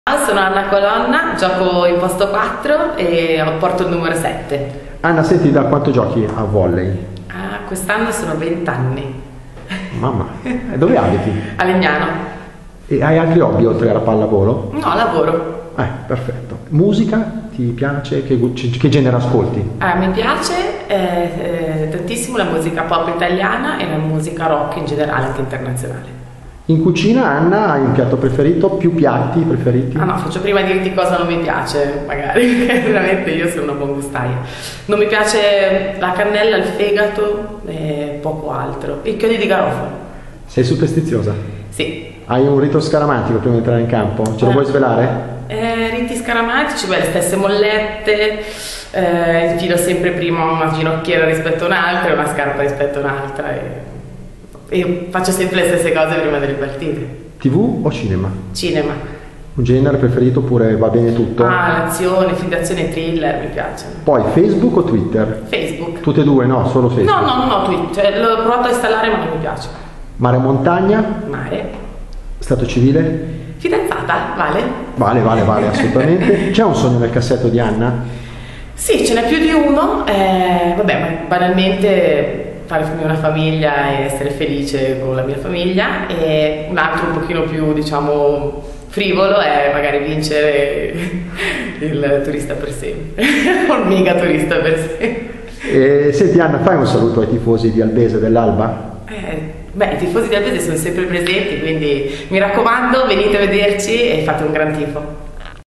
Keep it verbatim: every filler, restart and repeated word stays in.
Sono Anna Colonna, gioco in posto quattro e porto il numero sette. Anna, senti, da quanto giochi a volley? Ah, quest'anno sono venti anni. Mamma, e dove abiti? A Legnano. E hai altri hobby oltre alla pallavolo? No, lavoro. Eh, perfetto. Musica? Ti piace? Che, che genere ascolti? Eh, mi piace eh, eh, tantissimo la musica pop italiana e la musica rock in generale, anche internazionale. In cucina, Anna, hai un piatto preferito? Più piatti preferiti? Ah no, faccio prima dirti cosa non mi piace, magari, perché veramente io sono una buon gustaia. Non mi piace la cannella, il fegato e poco altro. I chiodi di garofalo. Sei superstiziosa? Sì. Hai un rito scaramatico prima di entrare in campo? Ce lo eh. vuoi svelare? Eh, riti scaramatici, beh, le stesse mollette, eh, infilo sempre prima una ginocchiera rispetto a un'altra e una scarpa rispetto a un'altra. E... E faccio sempre le stesse cose prima delle partite. tivù o cinema? Cinema. Un genere preferito oppure va bene tutto? Ah, l'azione, film d'azione e thriller mi piacciono. Poi Facebook o Twitter? Facebook. Tutte e due, no? Solo Facebook? No, no, no, Twitter. L'ho provato a installare ma non mi piace. Mare o montagna? Mare. Stato civile? Fidanzata, vale? Vale, vale, vale, assolutamente. C'è un sogno nel cassetto di Anna? Sì, ce n'è più di uno. Eh, vabbè, ma banalmente... farmi una famiglia e essere felice con la mia famiglia, e un altro un pochino più, diciamo, frivolo è magari vincere il turista per sempre, un mega turista per sempre. E, senti Anna, fai un saluto ai tifosi di Albese dell'Alba? Eh, beh, i tifosi di Albese sono sempre presenti, quindi mi raccomando, venite a vederci e fate un gran tifo.